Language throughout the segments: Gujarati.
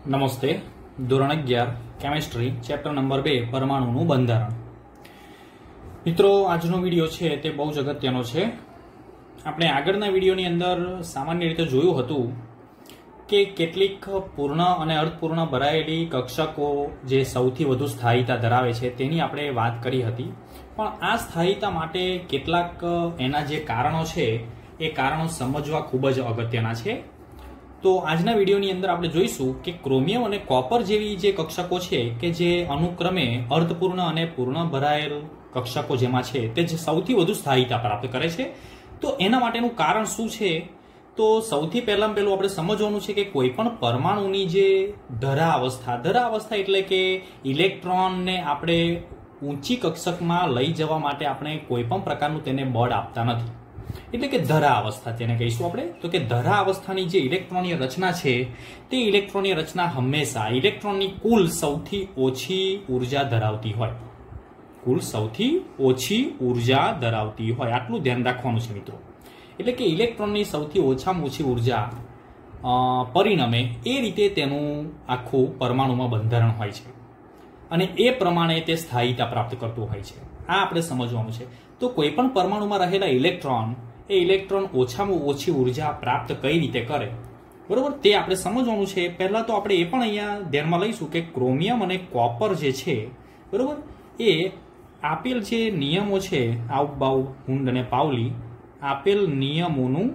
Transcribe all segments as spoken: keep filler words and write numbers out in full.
નમસ્તે. ધોરણ અગિયાર કેમિસ્ટ્રી ચેપ્ટર નંબર બે પરમાણુનું બંધારણ. મિત્રો, આજનો વિડીયો છે તે બહુ જ અગત્યનો છે. આપણે આગળના વિડીયોની અંદર સામાન્ય રીતે જોયું હતું કે કેટલીક પૂર્ણ અને અર્ધપૂર્ણ ભરાયેલી કક્ષકો જે સૌથી વધુ સ્થાયીતા ધરાવે છે તેની આપણે વાત કરી હતી. પણ આ સ્થાયીતા માટે કેટલાક એના જે કારણો છે એ કારણો સમજવા ખૂબ જ અગત્યના છે. તો આજના વિડીયોની અંદર આપણે જોઈશું કે ક્રોમિયમ અને કોપર જેવી જે કક્ષકો છે કે જે અનુક્રમે અર્ધપૂર્ણ અને પૂર્ણ ભરાયેલ કક્ષકો જેમાં છે તે જે સૌથી વધુ સ્થાયીતા પ્રાપ્ત કરે છે. તો એના માટેનું કારણ શું છે? તો સૌથી પહેલાં પહેલું આપણે સમજવાનું છે કે કોઈ પણ પરમાણુની જે ધરા અવસ્થા ધરા અવસ્થા એટલે કે ઇલેક્ટ્રોનને આપણે ઊંચી કક્ષકમાં લઈ જવા માટે આપણે કોઈ પણ પ્રકારનું તેને બળ આપતા નથી, એટલે કે ધરા અવસ્થા તેને કહીશું આપણે. તો કે ધરા અવસ્થાની જે ઇલેક્ટ્રોનીય રચના છે તે ઇલેક્ટ્રોનીય રચના હંમેશા ઇલેક્ટ્રોનની કુલ સૌથી ઓછી ઉર્જા ધરાવતી હોય કુલ સૌથી ઓછી ઉર્જા ધરાવતી હોય આટલું ધ્યાન રાખવાનું છે મિત્રો. એટલે કે ઇલેક્ટ્રોનની સૌથી ઓછામાં ઓછી ઉર્જા પરિણમે એ રીતે તેનું આખું પરમાણુમાં બંધારણ હોય છે અને એ પ્રમાણે તે સ્થાયીતા પ્રાપ્ત કરતું હોય છે. આ આપણે સમજવાનું છે. તો કોઈ પણ પરમાણુમાં રહેલા ઇલેક્ટ્રોન એ ઇલેક્ટ્રોન ઓછામાં ઓછી ઉર્જા પ્રાપ્ત કઈ રીતે કરે, બરોબર, તે આપણે સમજવાનું છે. પહેલા તો આપણે એ પણ અહીંયા ધ્યાનમાં લઈશું કે ક્રોમિયમ અને કોપર જે છે, બરોબર, એ આપેલ જે નિયમો છે આઉબાઉ, હુન્ડ અને પાઉલી, આપેલ નિયમોનું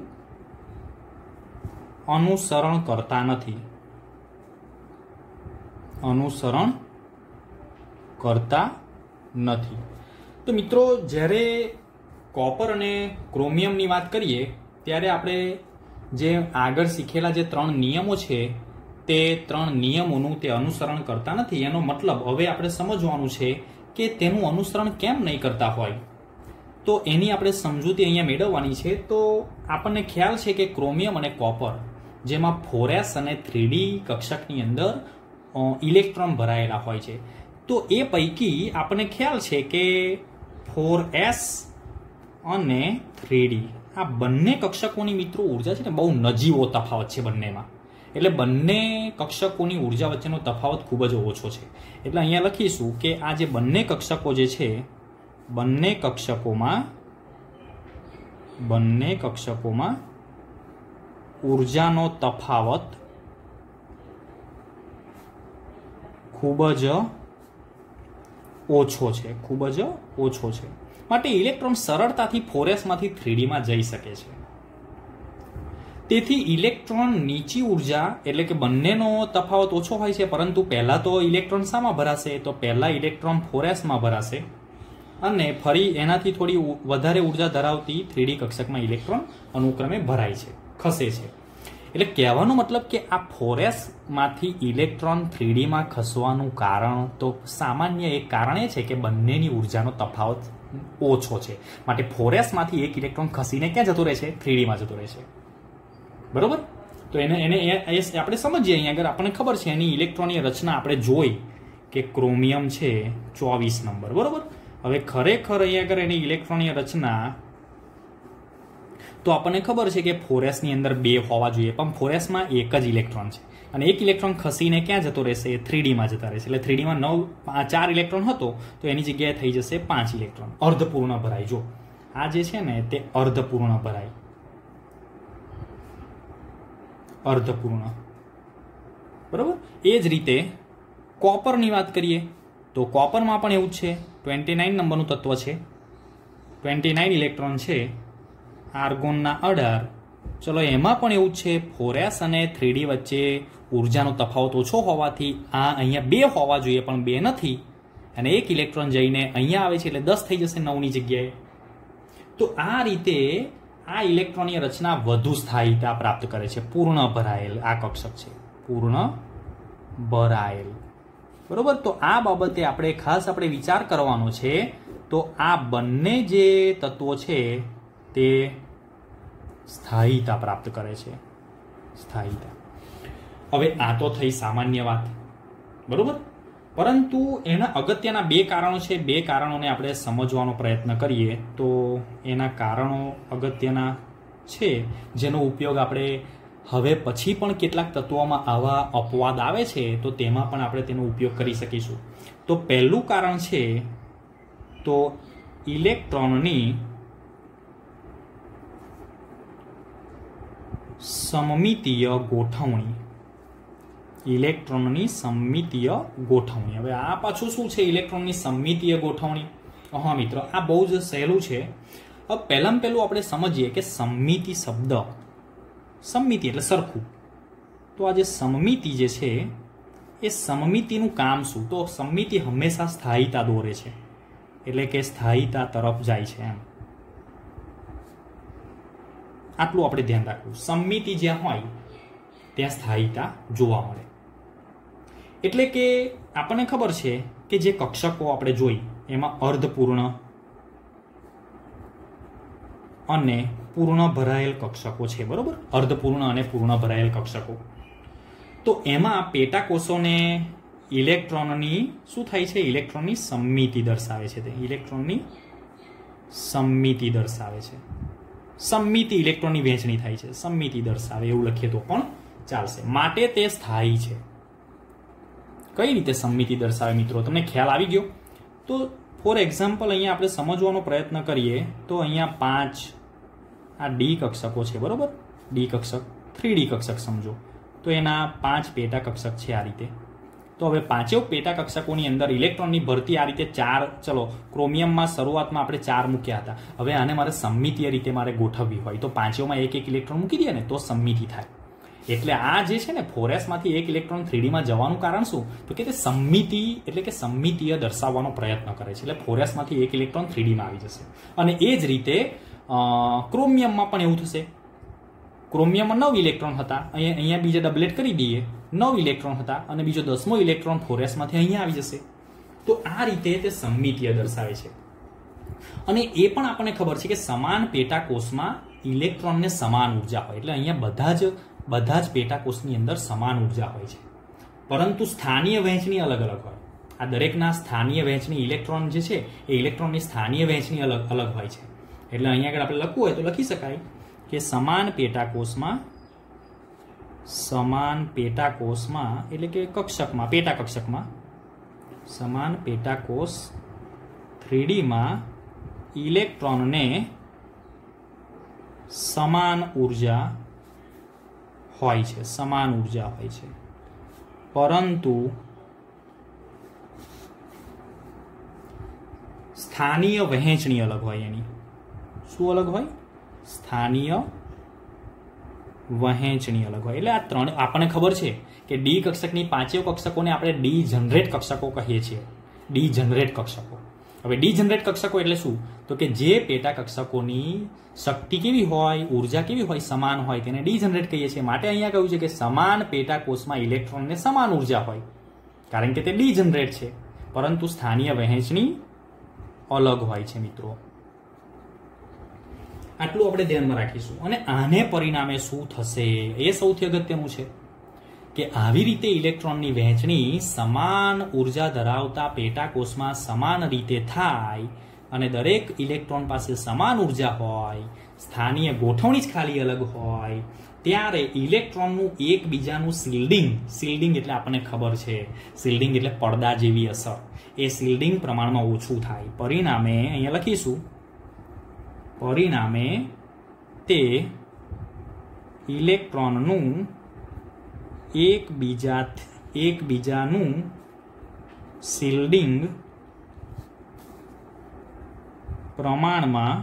અનુસરણ કરતા નથી અનુસરણ કરતા નથી તો મિત્રો, જ્યારે કોપર અને ક્રોમિયમની વાત કરીએ ત્યારે આપણે જે આગળ શીખેલા જે ત્રણ નિયમો છે તે ત્રણ નિયમોનું તે અનુસરણ કરતા નથી. એનો મતલબ હવે આપણે સમજવાનું છે કે તેનું અનુસરણ કેમ નહીં કરતા હોય. તો એની આપણે સમજૂતી અહીંયા મેળવવાની છે. તો આપણને ખ્યાલ છે કે ક્રોમિયમ અને કોપર જેમાં ફોર એસ અને થ્રી ડી કક્ષકની અંદર ઇલેક્ટ્રોન ભરાયેલા હોય છે, તો એ પૈકી આપણને ખ્યાલ છે કે ફોર એસ અને થ્રી ડી આ બંને કક્ષકોની મિત્રો ઉર્જા છે ને બહુ નજીવો તફાવત છે બંનેમાં. એટલે બંને કક્ષકોની ઉર્જા વચ્ચેનો તફાવત ખૂબ જ ઓછો છે. એટલે અહીંયા લખીશું કે આ જે બંને કક્ષકો જે છે બંને કક્ષકોમાં બંને કક્ષકોમાં ઉર્જાનો તફાવત ખૂબ જ ઓછો છે ખૂબ જ ઓછો છે માટે ઇલેક્ટ્રોન સરળતાથી ફોર એસ માંથી થ્રી ડી માં જઈ શકે છે. તેથી ઇલેક્ટ્રોન નીચી ઉર્જા એટલે કે બંનેનો તફાવત ઓછો હોય છે, પરંતુ પહેલા તો ઇલેક્ટ્રોન શામાં ભરાશે? તો પહેલા ઇલેક્ટ્રોન ફોર એસ માં ભરાશે અને ફરી એનાથી થોડી વધારે ઉર્જા ધરાવતી થ્રી ડી કક્ષકમાં ઇલેક્ટ્રોન અનુક્રમે ભરાય છે, ખસે છે. એટલે કહેવાનો મતલબ કે આ ફોર એસ માંથી ઇલેક્ટ્રોન થ્રી ડી માં ખસવાનું કારણ તો સામાન્ય એક કારણ એ છે કે બંનેની ઉર્જાનો તફાવત ઓછો છે. માટે ફોર એસ માંથી એક ઇલેક્ટ્રોન ખસીને ક્યાં જતો રહે છે? થ્રી ડી માં જતો રહે છે, બરોબર. તો એને એને આપણે સમજીએ. અહીંયા આગળ આપણને ખબર છે એની ઇલેક્ટ્રોનની રચના આપણે જોઈ કે ક્રોમિયમ છે ચોવીસ નંબર, બરોબર. હવે ખરેખર અહીંયા આગળ એની ઇલેક્ટ્રોનની રચના તો આપણને ખબર છે કે ફોર એસ ની અંદર બે હોવા જોઈએ, પણ ફોર એસ માં એક જ ઇલેક્ટ્રોન છે અને એક ઇલેક્ટ્રોન ખસીને ક્યાં જતો રહેશે? થ્રી ડી માં જતા રહેશે. એટલે થ્રી ડી માં નવ ચાર ઇલેક્ટ્રોન હતો તો એની જગ્યાએ થઈ જશે પાંચ ઇલેક્ટ્રોન. અર્ધપૂર્ણ ભરાય. જો આ જે છે ને તે અર્ધપૂર્ણ ભરાય, અર્ધપૂર્ણ, બરોબર. એ જ રીતે કોપરની વાત કરીએ તો કોપરમાં પણ એવું જ છે. ટ્વેન્ટી નાઇન નંબરનું તત્વ છે, ટ્વેન્ટી નાઇન ઇલેક્ટ્રોન છે, આર્ગોનના અઢાર. ચલો એમાં પણ એવું જ છે. ફોર એસ અને થ્રી ડી વચ્ચે ઉર્જાનો તફાવત ઓછો હોવાથી આ અહીંયા બે હોવા જોઈએ પણ બે નથી અને એક ઇલેક્ટ્રોન જઈને અહીંયા આવે છે એટલે દસ થઈ જશે નવની જગ્યાએ. તો આ રીતે આ ઇલેક્ટ્રોનની રચના વધુ સ્થાયીતા પ્રાપ્ત કરે છે. પૂર્ણ ભરાયેલ આ કક્ષક છે, પૂર્ણ ભરાયેલ, બરોબર. તો આ બાબતે આપણે ખાસ આપણે વિચાર કરવાનો છે. તો આ બંને જે તત્વો છે તે સ્થાયીતા પ્રાપ્ત કરે છે, સ્થાયીતા. હવે આ તો થઈ સામાન્ય વાત, બરોબર. પરંતુ એના અગત્યના બે કારણો છે. બે કારણોને આપણે સમજવાનો પ્રયત્ન કરીએ તો એના કારણો અગત્યના છે જેનો ઉપયોગ આપણે હવે પછી પણ કેટલાક તત્વોમાં આવા અપવાદ આવે છે તો તેમાં પણ આપણે તેનો ઉપયોગ કરી શકીશું. તો પહેલું કારણ છે તો ઇલેક્ટ્રોનની સમમિતીય ગોઠવણી. ઇલેક્ટ્રોનની સમમિતીય ગોઠવણી. હવે આ પાછું શું છે ઇલેક્ટ્રોનની સમમિતીય ગોઠવણી? હા મિત્રો, આ બહુ જ સહેલું છે. હવે પહેલામાં પહેલું આપણે સમજીએ કે સમમિતિ શબ્દ, સમમિતિ એટલે સરખું. તો આ જે સમમિતિ જે છે એ સમમિતિનું કામ શું? તો સમમિતિ હંમેશા સ્થાયીતા દોરે છે, એટલે કે સ્થાયીતા તરફ જાય છે એમ. આટલું આપણે ધ્યાન રાખવું. સમમિતિ જ્યાં હોય ત્યાં સ્થાયીતા જોવા મળે. એટલે કે આપણને ખબર છે કે જે કક્ષકો આપણે જોઈ એમાં અર્ધપૂર્ણ અને પૂર્ણ ભરાયેલ કક્ષકો છે, બરોબર? અર્ધપૂર્ણ અને પૂર્ણ ભરાયેલ કક્ષકો. તો એમાં પેટાકોષોને ઇલેક્ટ્રોનની શું થાય છે? ઇલેક્ટ્રોનની સમમિતિ દર્શાવે છે. તે ઇલેક્ટ્રોનની સમમિતિ દર્શાવે છે. સમમિતિ ઇલેક્ટ્રોનની વહેંચણી થાય છે, સમમિતિ દર્શાવે એવું લખીએ તો પણ ચાલશે. માટે તે સ્થાયી છે. કઈ રીતે સમમિતિ દર્શાવે મિત્રો? તમને ખ્યાલ આવી ગયો? તો ફોર એક્ઝામ્પલ અહીંયા આપણે સમજવાનો પ્રયત્ન કરીએ તો અહીંયા પાંચ આ ડી કક્ષકો છે, બરોબર? ડી કક્ષક, થ્રી ડી કક્ષક સમજો. તો એના પાંચ પેટા કક્ષક છે આ રીતે. તો હવે પાંચેય પેટા કક્ષકોની અંદર ઇલેક્ટ્રોનની ભરતી આ રીતે ચાર, ચલો ક્રોમિયમમાં શરૂઆતમાં આપણે ચાર મૂક્યા હતા. હવે આને મારે સમમિતીય રીતે મારે ગોઠવવી હોય તો પાંચેયમાં એક એક ઇલેક્ટ્રોન મૂકી દઈએ ને તો સમમિતિ થાય. એટલે આ જે છે ને ફોર એસમાંથી એક ઇલેક્ટ્રોન થ્રી ડીમાં જવાનું કારણ શું? તો કે તે સમમિતિ એટલે કે સમમિતીય દર્શાવવાનો પ્રયત્ન કરે છે. એટલે ફોર એસમાંથી એક ઇલેક્ટ્રોન થ્રી ડીમાં આવી જશે. અને એ જ રીતે ક્રોમિયમમાં પણ એવું થશે. ક્રોમિયમમાં નવ ઇલેક્ટ્રોન હતા, અહીંયા અહીંયા બીજા ડબલેટ કરી દઈએ, નવ ઇલેક્ટ્રોન હતા અને બીજો દસમો ઇલેક્ટ્રોન ફોર એસમાંથી અહીંયા આવી જશે. તો આ રીતે તે સમમિતીય દર્શાવે છે. અને એ પણ આપણને ખબર છે કે સમાન પેટાકોષમાં ઇલેક્ટ્રોનને સમાન ઉર્જા હોય. એટલે અહીંયા બધા જ બધા જ પેટાકોષની અંદર સમાન ઉર્જા હોય છે, પરંતુ સ્થાનીય વહેંચણી અલગ અલગ હોય. આ દરેકના સ્થાનીય વહેંચણી ઇલેક્ટ્રોન જે છે એ ઇલેક્ટ્રોનની સ્થાનીય વહેંચણી અલગ અલગ હોય છે. એટલે અહીંયા આગળ આપણે લખવું હોય તો લખી શકાય કે સમાન પેટાકોષમાં સમાન પેટાકોષમાં એટલે કે કક્ષકમાં, પેટા કક્ષકમાં સમાન પેટાકોષ થ્રી ડીમાં ઇલેક્ટ્રોનને સમાન ઉર્જા હોય છે, સમાન ઉર્જા હોય છે, પરંતુ સ્થાનીય વહેંચણી અલગ હોય. એની શું અલગ હોય? સ્થાનીય વહેંચણી અલગ હોય. એટલે આ ત્રણ આપણને ખબર છે કે ડી કક્ષકની પાંચેય કક્ષકોને આપણે ડી જનરેટ કક્ષકો કહીએ છીએ. ડી જનરેટ કક્ષકો. હવે ડી જનરેટ કક્ષકો એટલે શું? તો કે જે પેટા કક્ષકોની શક્તિ કેવી હોય, ઉર્જા કેવી હોય, સમાન હોય, તેને ડી જનરેટ કહીએ છીએ. માટે અહીંયા કહ્યું છે કે સમાન પેટાકોષમાં ઇલેક્ટ્રોનને સમાન ઉર્જા હોય, કારણ કે તે ડી જનરેટ છે, પરંતુ સ્થાનીય વહેંચણી અલગ હોય છે મિત્રો. આટલું આપણે ધ્યાનમાં રાખીશું. અને આને પરિણામે શું થશે એ સૌથી અગત્યનું છે કે આવી રીતે ઇલેક્ટ્રોનની વહેંચણી સમાન ઉર્જા ધરાવતા પેટાકોષમાં સમાન રીતે થાય અને દરેક ઇલેક્ટ્રોન પાસે સમાન ઉર્જા હોય, સ્થાનીય ગોઠવણી જ ખાલી અલગ હોય, ત્યારે ઇલેક્ટ્રોનનું એકબીજાનું શિલ્ડિંગ, શિલ્ડિંગ એટલે આપણને ખબર છે, શિલ્ડિંગ એટલે પડદા જેવી અસર, એ શિલ્ડિંગ પ્રમાણમાં ઓછું થાય. પરિણામે અહીંયા લખીશું, પરિણામે તે ઇલેક્ટ્રોનનું એકબીજા એકબીજાનું શિલ્ડિંગ પ્રમાણમાં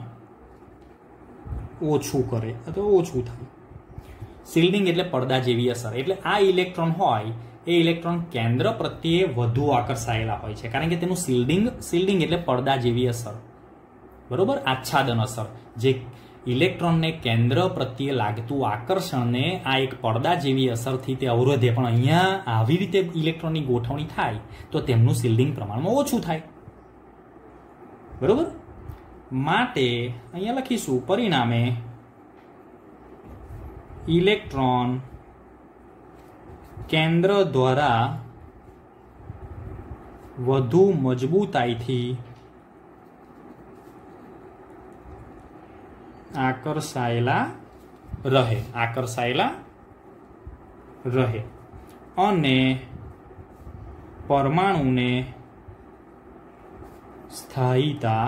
ઓછું કરે અથવા ઓછું થાય. શિલ્ડિંગ એટલે પડદા જેવી અસર. એટલે આ ઇલેક્ટ્રોન હોય એ ઇલેક્ટ્રોન કેન્દ્ર પ્રત્યે વધુ આકર્ષાયેલા હોય છે, કારણ કે તેનું શિલ્ડિંગ, શિલ્ડિંગ એટલે પડદા જેવી અસર, બરોબર, આચ્છાદન અસર. જે ઇલેક્ટ્રોનને કેન્દ્ર પ્રત્યે લાગતું આકર્ષણને આ એક પડદા જેવી અસરથી તે અવરોધે. પણ અહીંયા આવી રીતે ઇલેક્ટ્રોનની ગોઠવણી થાય તો તેમનું શિલ્ડિંગ પ્રમાણમાં ઓછું થાય, બરોબર. માટે અહીંયા લખીશું, પરિણામે ઇલેક્ટ્રોન કેન્દ્ર દ્વારા વધુ મજબૂતાઈથી આકર્ષાયેલા રહે, આકર્ષાયેલા રહે અને પરમાણુને સ્થાયીતા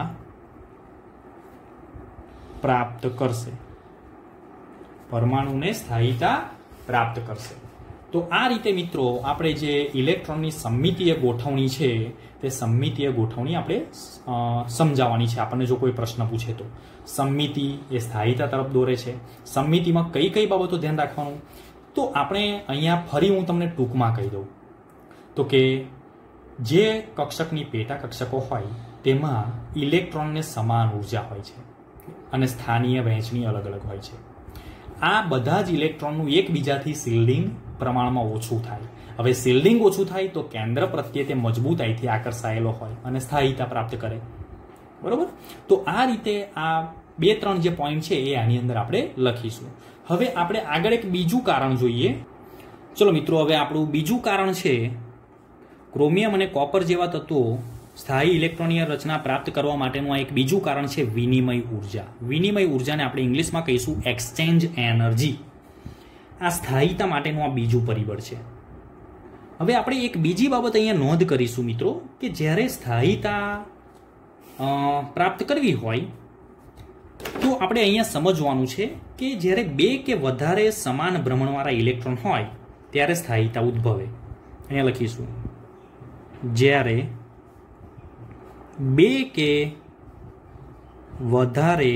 પ્રાપ્ત કરશે પરમાણુને સ્થાયીતા પ્રાપ્ત કરશે તો આ રીતે મિત્રો આપણે જે ઇલેક્ટ્રોનની સમમિતીય ગોઠવણી છે તે સમમિતીય ગોઠવણી આપણે સમજાવવાની છે આપણને જો કોઈ પ્રશ્ન પૂછે તો સમમિતિ એ સ્થાયીતા તરફ દોરે છે સમમિતિમાં કઈ કઈ બાબતો ધ્યાન રાખવાનું તો આપણે અહીંયા ફરી હું તમને ટૂંકમાં કહી દઉં તો કે જે કક્ષકની પેટા કક્ષકો હોય તેમાં ઇલેક્ટ્રોનને સમાન ઉર્જા હોય છે અને સ્થાનીય વહેંચણી અલગ અલગ હોય છે આ બધા જ ઇલેક્ટ્રોનનું એકબીજાથી શિલ્ડિંગ પ્રમાણમાં ઓછું થાય હવે શિલ્ડિંગ ઓછું થાય તો કેન્દ્ર પ્રત્યે તે મજબૂતાઈથી આકર્ષાયેલો હોય અને સ્થાયીતા પ્રાપ્ત કરે બરોબર તો આ રીતે આ બે ત્રણ જે પોઈન્ટ છે એ આની અંદર આપણે લખીશું હવે આપણે આગળ એક બીજું કારણ જોઈએ ચલો મિત્રો હવે આપણું બીજું કારણ છે ક્રોમિયમ અને કોપર જેવા તત્વો સ્થાયી ઇલેક્ટ્રોનીય રચના પ્રાપ્ત કરવા માટેનું આ એક બીજું કારણ છે વિનિમય ઉર્જા વિનિમય ઉર્જાને આપણે ઇંગ્લિશમાં કહીશું એક્સચેન્જ એનર્જી આ સ્થાયીતા માટેનું આ બીજું પરિબળ છે હવે આપણે એક બીજી બાબત અહીંયા નોંધ કરીશું મિત્રો કે જ્યારે સ્થાયીતા પ્રાપ્ત કરવી હોય તો આપણે અહીંયા સમજવાનું છે કે જ્યારે બે કે વધારે સમાન ભ્રમણવાળા ઇલેક્ટ્રોન હોય ત્યારે સ્થાયીતા ઉદ્ભવે અહીંયા લખીશું જ્યારે બે કે વધારે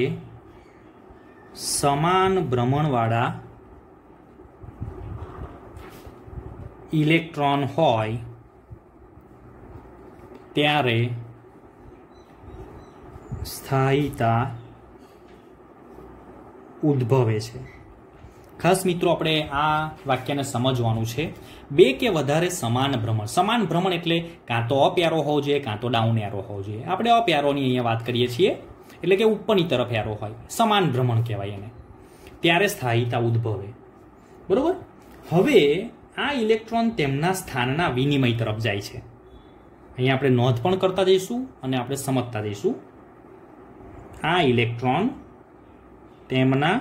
સમાન ભ્રમણવાળા ઇલેક્ટ્રોન હોય ત્યારે સ્થાયીતા ઉદ્ભવે છે ખાસ મિત્રો આપણે આ વાક્યને સમજવાનું છે બે કે વધારે સમાન ભ્રમણ સમાન ભ્રમણ એટલે કાં તો અપ એરો હોવો જોઈએ કાં તો ડાઉન એરો હોવો જોઈએ આપણે અપ એરોની અહીંયા વાત કરીએ છીએ એટલે કે ઉપરની તરફ એરો હોય સમાન ભ્રમણ કહેવાય એને ત્યારે સ્થાયીતા ઉદ્ભવે બરોબર હવે આ ઇલેક્ટ્રોન તેમના સ્થાનના વિનિમય તરફ જાય છે અહીંયા આપણે નોંધ પણ કરતા જઈશું અને આપણે સમજતા જઈશું આ ઇલેક્ટ્રોન તેમના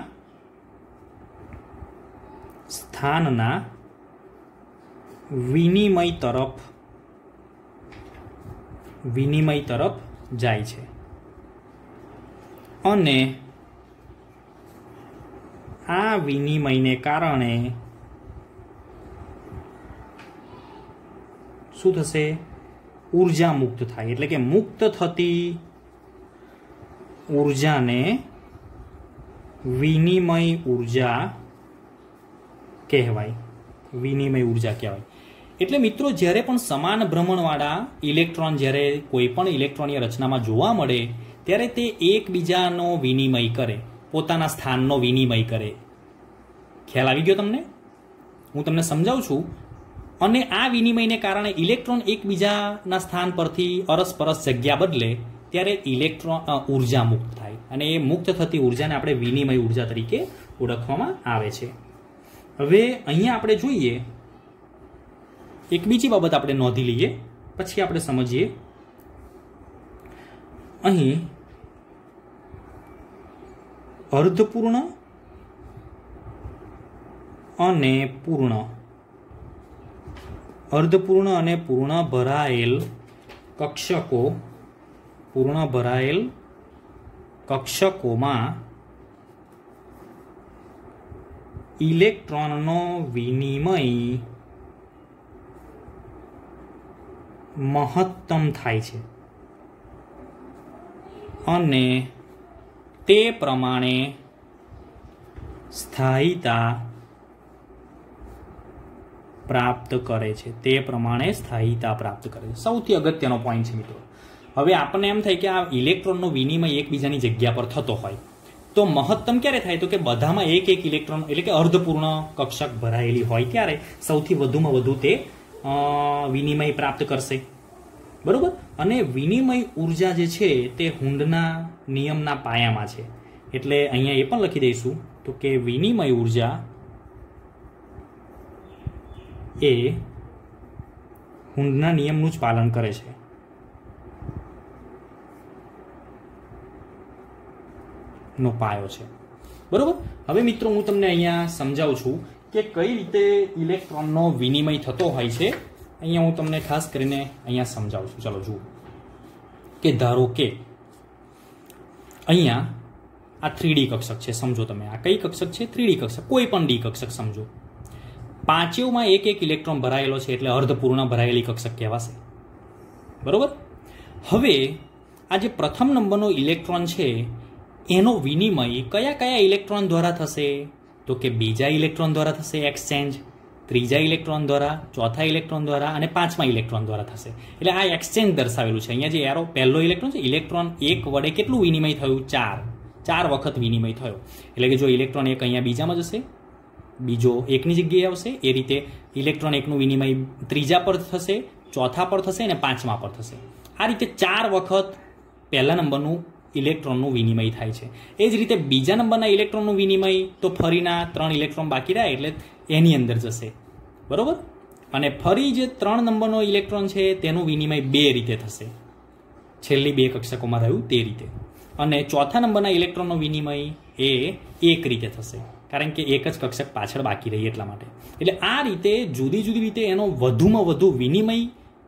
સ્થાનના વિનિમય તરફ વિનિમય તરફ જાય છે અને આ વિનિમયને કારણે શું થશે ઉર્જા મુક્ત થાય એટલે કે મુક્ત થતી ઉર્જાને વિનિમય ઉર્જા કહેવાય વિનિમય ઉર્જા કહેવાય એટલે મિત્રો જ્યારે પણ સમાન ભ્રમણવાળા ઇલેક્ટ્રોન જ્યારે કોઈ પણ ઇલેક્ટ્રોનીય રચનામાં જોવા મળે ત્યારે તે એકબીજાનો વિનિમય કરે પોતાના સ્થાનનો વિનિમય કરે ખ્યાલ આવી ગયો તમને હું તમને સમજાવું છું અને આ વિનિમયને કારણે ઇલેક્ટ્રોન એકબીજાના સ્થાન પરથી અરસપરસ જગ્યા બદલે ત્યારે ઇલેક્ટ્રોન ઉર્જા મુક્ત થાય અને એ મુક્ત થતી ઉર્જાને આપણે વિનિમય ઉર્જા તરીકે ઓળખવામાં આવે છે હવે અહીંયા આપણે જોઈએ એક બીજી બાબત આપણે નોંધી લઈએ પછી આપણે સમજીએ અહીં અર્ધપૂર્ણ અને પૂર્ણ અર્ધપૂર્ણ અને પૂર્ણ ભરાયેલ કક્ષકો પૂર્ણ ભરાયેલ કક્ષકોમાં ઇલેક્ટ્રોનનો વિનિમય મહત્તમ થાય છે અને તે પ્રમાણે સ્થાયીતા પ્રાપ્ત કરે છે તે પ્રમાણે સ્થાયીતા પ્રાપ્ત કરે છે સૌથી અગત્યનો પોઈન્ટ છે મિત્રો હવે આપણને એમ થાય કે આ ઇલેક્ટ્રોનનો વિનિમય એકબીજાની જગ્યા પર થતો હોય તો મહત્તમ ક્યારે થાય તો કે બધામાં એક એક ઇલેક્ટ્રોન એટલે કે અર્ધપૂર્ણ કક્ષક ભરાયેલી હોય ત્યારે સૌથી વધુમાં વધુ તે વિનિમય પ્રાપ્ત કરશે બરોબર અને વિનિમય ઉર્જા જે છે તે હુન્ડના નિયમના પાયામાં છે એટલે અહીંયા એ પણ લખી દઈશું તો કે વિનિમય ઉર્જા એ હુન્ડના નિયમનું જ પાલન કરે છે નો પાયો છે બરોબર હવે મિત્રો હું તમને અહીંયા સમજાવું છું કે કઈ રીતે ઇલેક્ટ્રોનનો વિનિમય થતો હોય છે અહીંયા હું તમને ખાસ કરીને અહીંયા સમજાવું છું. ચલો જુઓ કે ધારો કે અહીંયા આ થ્રી ડી કક્ષક છે. સમજો તમે આ કઈ કક્ષક છે? થ્રી ડી કક્ષક, કોઈ પણ ડી કક્ષક સમજો. પાંચેવમાં એક એક ઇલેક્ટ્રોન ભરાયેલો છે એટલે અર્ધપૂર્ણ ભરાયેલી કક્ષક કહેવાશે. બરોબર. હવે આ જે પ્રથમ નંબરનો ઇલેક્ટ્રોન છે એનો વિનિમય કયા કયા ઇલેક્ટ્રોન દ્વારા થશે? તો કે બીજા ઇલેક્ટ્રોન દ્વારા થશે એક્સચેન્જ, ત્રીજા ઇલેક્ટ્રોન દ્વારા, ચોથા ઇલેક્ટ્રોન દ્વારા અને પાંચમા ઇલેક્ટ્રોન દ્વારા થશે. એટલે આ એક્સચેન્જ દર્શાવેલું છે અહીંયા. જે એરો પહેલો ઇલેક્ટ્રોન છે, ઇલેક્ટ્રોન એક વડે કેટલું વિનિમય થયું? ચાર ચાર વખત વિનિમય થયો. એટલે કે જો ઇલેક્ટ્રોન એક અહીંયા બીજામાં જશે, બીજો એકની જગ્યાએ આવશે, એ રીતે ઇલેક્ટ્રોન એકનું વિનિમય ત્રીજા પર થશે, ચોથા પર થશે અને પાંચમા પર થશે. આ રીતે ચાર વખત પહેલા નંબરનું ઇલેક્ટ્રોનનું વિનિમય થાય છે. એ જ રીતે બીજા નંબરના ઇલેક્ટ્રોનનું વિનિમય તો ફરીના ત્રણ ઇલેક્ટ્રોન બાકી રહ્યા એટલે એની અંદર જશે. બરોબર. અને ફરી જે ત્રણ નંબરનો ઇલેક્ટ્રોન છે તેનું વિનિમય બે રીતે થશે, છેલ્લી બે કક્ષકોમાં રહ્યું તે રીતે. અને ચોથા નંબરના ઇલેક્ટ્રોનનો વિનિમય એ એક રીતે થશે, કારણ કે એક જ કક્ષક પાછળ બાકી રહી એટલા માટે. એટલે આ રીતે જુદી જુદી રીતે એનો વધુમાં વધુ વિનિમય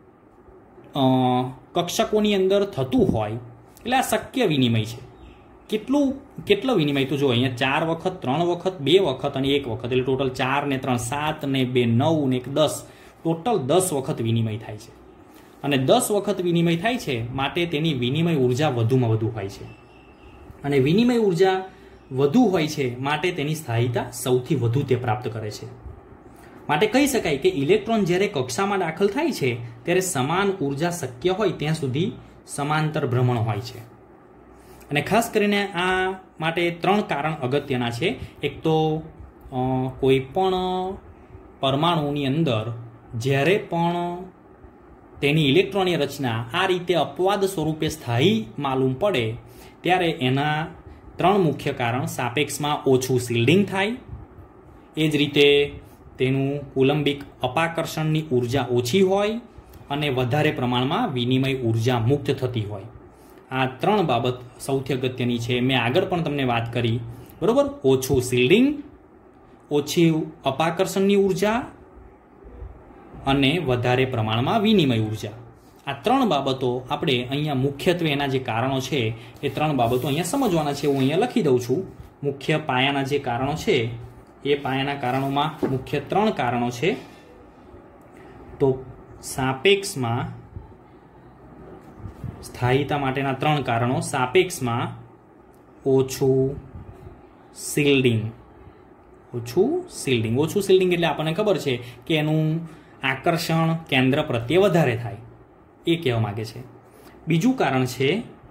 કક્ષકોની અંદર થતું હોય એટલે આ શક્ય વિનિમય છે. કેટલું કેટલો વિનિમય? તો જો અહીંયા ચાર વખત, ત્રણ વખત, બે વખત અને એક વખત, એટલે ટોટલ ચાર ને ત્રણ સાત ને બે નવ ને એક દસ, ટોટલ દસ વખત વિનિમય થાય છે. અને દસ વખત વિનિમય થાય છે માટે તેની વિનિમય ઉર્જા વધુમાં વધુ હોય છે. અને વિનિમય ઉર્જા વધુ હોય છે માટે તેની સ્થાયીતા સૌથી વધુ તે પ્રાપ્ત કરે છે. માટે કહી શકાય કે ઇલેક્ટ્રોન જ્યારે કક્ષામાં દાખલ થાય છે ત્યારે સમાન ઉર્જા શક્ય હોય ત્યાં સુધી સમાંતર ભ્રમણ હોય છે. અને ખાસ કરીને આ માટે ત્રણ કારણ અગત્યના છે. એક તો કોઈ પણ પરમાણુની અંદર જ્યારે પણ તેની ઇલેક્ટ્રોનની રચના આ રીતે અપવાદ સ્વરૂપે સ્થાયી માલુમ પડે ત્યારે એના ત્રણ મુખ્ય કારણ: સાપેક્ષમાં ઓછું શિલ્ડિંગ થાય, એ જ રીતે તેનું કુલંબિક અપાકર્ષણની ઉર્જા ઓછી હોય અને વધારે પ્રમાણમાં વિનિમય ઉર્જા મુક્ત થતી હોય. આ ત્રણ બાબત સૌથી અગત્યની છે. મેં આગળ પણ તમને વાત કરી. બરોબર. ઓછું શિલ્ડિંગ, ઓછી અપાકર્ષણની ઉર્જા અને વધારે પ્રમાણમાં વિનિમય ઉર્જા. આ ત્રણ બાબતો આપણે અહીંયા મુખ્યત્વે એના જે કારણો છે એ ત્રણ બાબતો અહીંયા સમજવાના છે. હું અહીંયા લખી દઉં છું. મુખ્ય પાયાના જે કારણો છે એ પાયાના કારણોમાં મુખ્ય ત્રણ કારણો છે. તો સાપેક્ષમાં સ્થાયીતા માટેના ત્રણ કારણો: સાપેક્ષમાં ઓછું શિલ્ડિંગ. ઓછું શિલ્ડિંગ ઓછું શિલ્ડિંગ એટલે આપણને ખબર છે કે એનું આકર્ષણ કેન્દ્ર પ્રત્યે વધારે થાય, એ કહેવા માગે છે. બીજું કારણ છે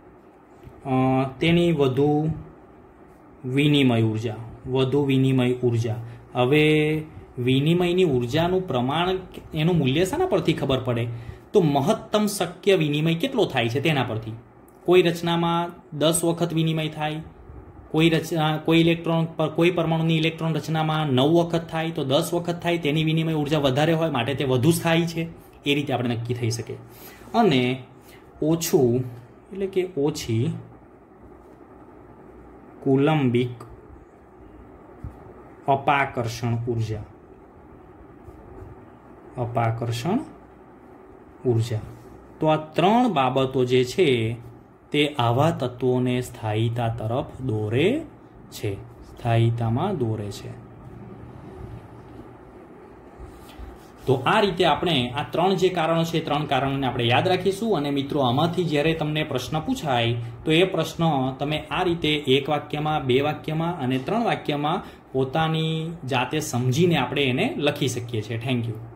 તેની વધુ વિનિમય ઉર્જા. વધુ વિનિમય ઉર્જા. હવે વિનિમયની ઉર્જાનું પ્રમાણ, એનું મૂલ્ય શાના પરથી ખબર પડે? તો મહત્તમ શક્ય વિનિમય કેટલો થાય છે તેના પરથી. કોઈ રચનામાં દસ વખત વિનિમય થાય, કોઈ રચના કોઈ ઇલેક્ટ્રોન પર કોઈ પરમાણુની ઇલેક્ટ્રોન રચનામાં નવ વખત થાય, તો દસ વખત થાય તેની વિનિમય ઉર્જા વધારે હોય માટે તે વધુ સ્થાયી છે. એ રીતે આપણે નક્કી થઈ શકે. અને ઓછું એટલે કે ઓછી કુલંબિક અપાકર્ષણ ઉર્જા. અપાકર્ષણ ઉર્જા. તો આ ત્રણ બાબતો જે છે તે આવા તત્વોને સ્થાયીતા તરફ દોરે છે, સ્થાયીતામાં દોરે છે. તો આ રીતે આપણે આ ત્રણ જે કારણો છે ત્રણ કારણોને આપણે યાદ રાખીશું. અને મિત્રો, આમાંથી જ્યારે તમને પ્રશ્ન પૂછાય તો એ પ્રશ્ન તમે આ રીતે એક વાક્યમાં, બે વાક્યમાં અને ત્રણ વાક્યમાં પોતાની જાતે સમજીને આપણે એને લખી શકીએ છીએ. Thank you.